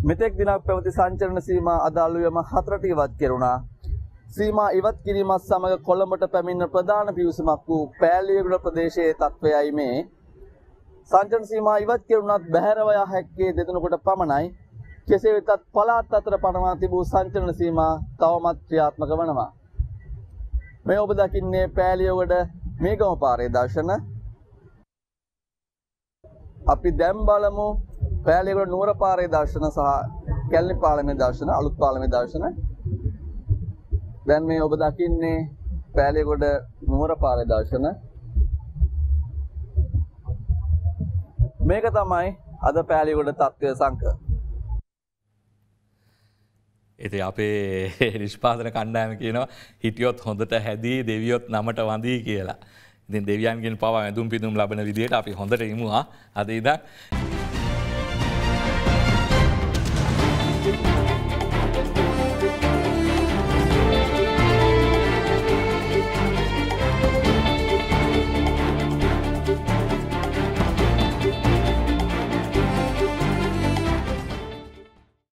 මෙතෙක් දිනක් පැවති සංචරණ සීමා අදාළවම 4ට ඉවත් කෙරුණා. සීමා ඉවත් කිරීමත් සමග කොළඹට පැමිණ ප්‍රධාන පිවිසුමක් වූ පෑලියගොඩ ප්‍රදේශයේ තත්වයයි මේ. සංචරණ සීමා ඉවත් කෙරුණත් බැහැරව යා හැක්කේ දෙදෙනෙකුට පමණයි. කෙසේ වෙතත් පළාත් අතර පනවා තිබූ සංචරණ සීමා තවමත් ක්‍රියාත්මක වනවා. මේ ඔබ දකින්නේ පෑලියගොඩ මේගම පාරේ දර්ශන. අපි දැන් බලමු පෑලියගොඩ නුවර පාරේ දර්ශන සහ කැලණි පාලමේ දර්ශන, අලුත් පාලමේ දර්ශන. දැන් මේ ඔබ දකින්නේ පෑලියගොඩ නුවර පාරේ දර්ශන. මේක තමයි අද පෑලියගොඩ තත්ත්වය සංක. ඉතින් අපේ නිෂ්පාදන කණ්ඩායම කියනවා හිටියොත් හොඳට හැදී දෙවියොත් නමට වඳී කියලා. ඉතින් දෙවියන්ගෙන් පවා ඇඳුම් පිදුම් ලබන විදිහට අපි හොඳට ඉමු අද ඉඳන්